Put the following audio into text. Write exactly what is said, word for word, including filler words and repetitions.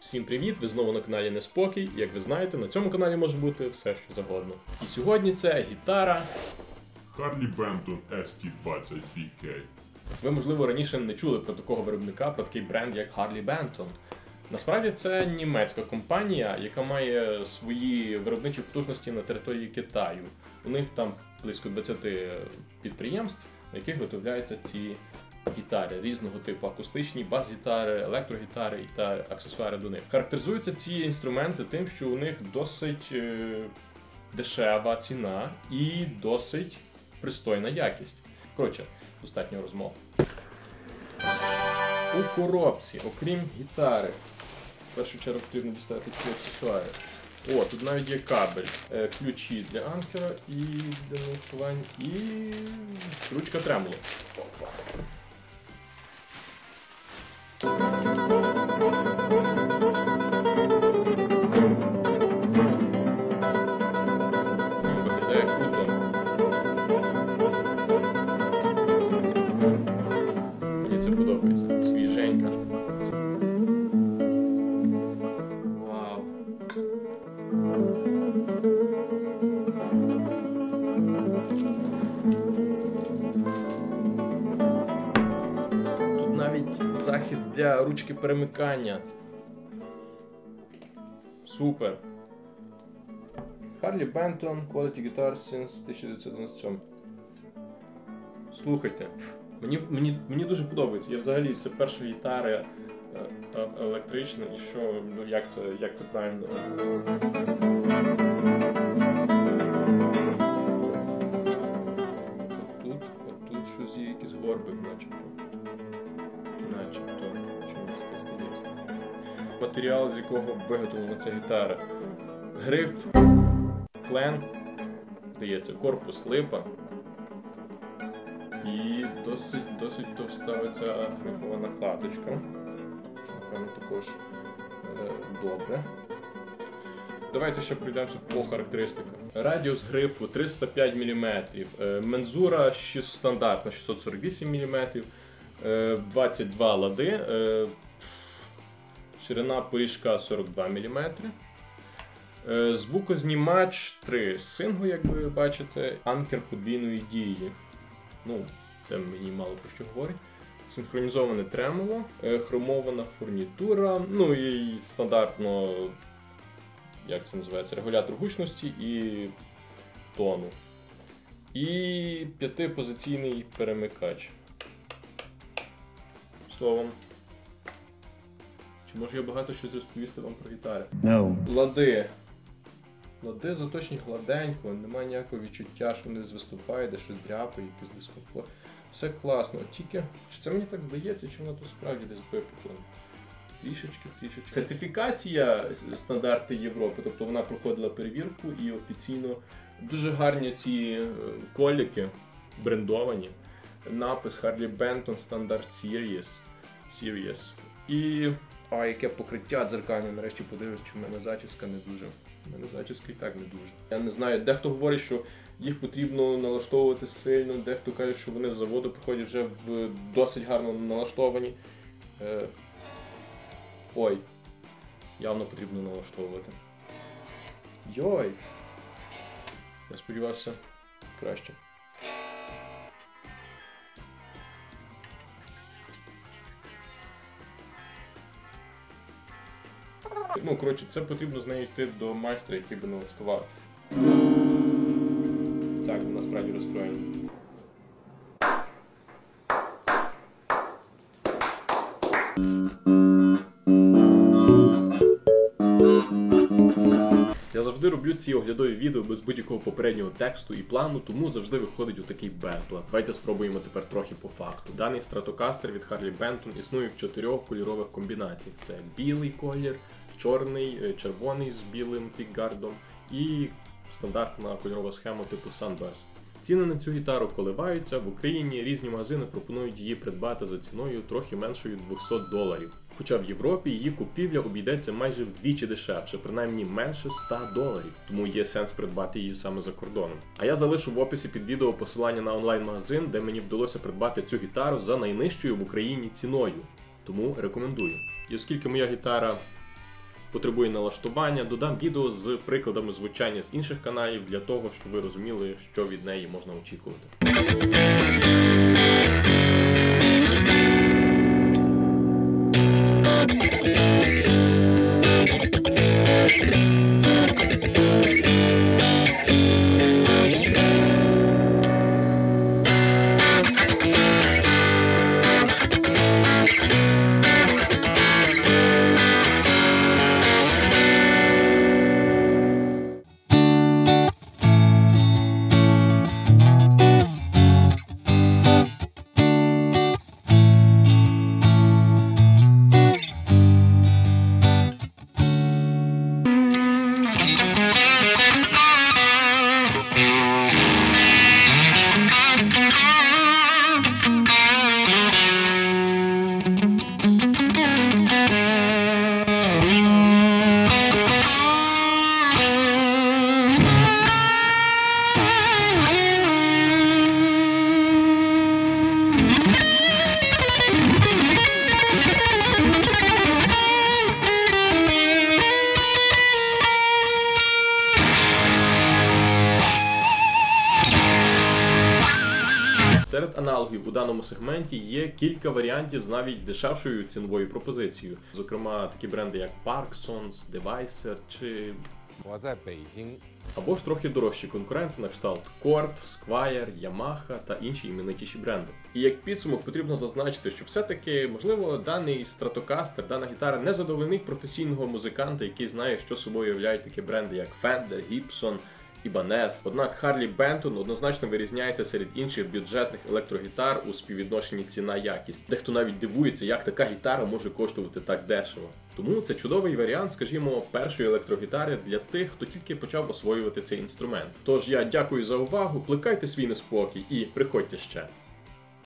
Всім привіт! Ви знову на каналі Неспокій. Як ви знаєте, на цьому каналі може бути все, що завгодно. І сьогодні це гітара Harley Benton ес ті двадцять ві кей. Ви, можливо, раніше не чули про такого виробника, про такий бренд, як Harley Benton. Насправді це німецька компанія, яка має свої виробничі потужності на території Китаю. У них там близько двадцяти підприємств, на яких виготовляються ці гітари різного типу: акустичні, бас-гітари, електрогітари та аксесуари до них. Характеризуються ці інструменти тим, що у них досить е, дешева ціна і досить пристойна якість. Коротше, достатньо розмов. У коробці, окрім гітари, в першу чергу потрібно дістати ці аксесуари. О, тут навіть є кабель, е, ключі для анкера і для налаштувань, і ручка тремоло. Виглядає круто. Мені це подобається. Свіженька. Вау. Тут навіть захист для ручки перемикання. Супер. Harley Benton Quality Guitar since тисяча дев'ятсот дев'яносто сьомий. Слухайте, мені, мені, мені дуже подобається. Я взагалі, це перша гітара е, е, електрична, і що, ну, як це, як це правильно. Отут, отут щось є, якийсь горбик, начебто. Начебто, чомусь так здається. Матеріал, з якого виготовлена ця гітара. Гриф клен, здається, корпус липа. І досить, досить товста оця грифова накладочка. Напевно, також е, добре. Давайте ще пройдемося по характеристикам. Радіус грифу триста п'ять міліметрів, е, мензура стандартна шістсот сорок вісім міліметрів, е, двадцять два лади, е, ширина пиріжка сорок два міліметри. Звукознімач три сингу, як ви бачите, анкер подвійної дії. Ну, це мені мало про що говорить. Синхронізоване тремоло, хромована фурнітура, ну і стандартно, як це називається, регулятор гучності і тону. І п'ятипозиційний перемикач. Словом, чи можу я багато щось розповісти вам про гітари? No. Лади. Лади заточені гладенько, немає ніякого відчуття, що вони виступають, де щось дряпає, якийсь дискомфорт. Все класно, тільки, чи це мені так здається, чи воно тут справді десь випекло? Трішечки, трішечки. Сертифікація стандарти Європи, тобто вона проходила перевірку і офіційно дуже гарні ці коліки, брендовані. Напис Harley Benton Standard Series. Series. І... А, яке покриття дзеркальне, нарешті подивлюсь, чи в мене зачіска не дуже. У мене зачіска і так не дуже. Я не знаю, дехто говорить, що їх потрібно налаштовувати сильно, дехто каже, що вони з заводу приходять вже в досить гарно налаштовані. Е... Ой, явно потрібно налаштовувати. Йой! Я сподівався краще. Ну, коротше, це потрібно з нею йти до майстра, який би налаштував. Так, вона справді розстроєна. Я завжди роблю ці оглядові відео без будь-якого попереднього тексту і плану, тому завжди виходить отакий безлад. Давайте спробуємо тепер трохи по факту. Даний стратокастер від Harley Benton існує в чотирьох кольорових комбінаціях. Це білий колір, чорний, червоний з білим пікгардом і стандартна кольорова схема типу Sunburst. Ціни на цю гітару коливаються, в Україні різні магазини пропонують її придбати за ціною трохи меншою двохсот доларів. Хоча в Європі її купівля обійдеться майже вдвічі дешевше, принаймні менше ста доларів, тому є сенс придбати її саме за кордоном. А я залишу в описі під відео посилання на онлайн-магазин, де мені вдалося придбати цю гітару за найнижчою в Україні ціною. Тому рекомендую. І оскільки моя гітара потребує налаштування, додам відео з прикладами звучання з інших каналів для того, щоб ви розуміли, що від неї можна очікувати. Серед аналогів у даному сегменті є кілька варіантів з навіть дешевшою ціновою пропозицією. Зокрема, такі бренди як Parksons, Devicer чи... або ж трохи дорожчі конкуренти на кшталт Chord, Squier, Yamaha та інші іменитіші бренди. І як підсумок потрібно зазначити, що все-таки, можливо, даний Stratocaster, дана гітара не задовольнить професійного музиканта, який знає, що собою являють такі бренди як Fender, Gibson, Ibanez. Однак Harley Benton однозначно вирізняється серед інших бюджетних електрогітар у співвідношенні ціна-якість. Дехто навіть дивується, як така гітара може коштувати так дешево. Тому це чудовий варіант, скажімо, першої електрогітари для тих, хто тільки почав освоювати цей інструмент. Тож я дякую за увагу, плекайте свій неспокій і приходьте ще.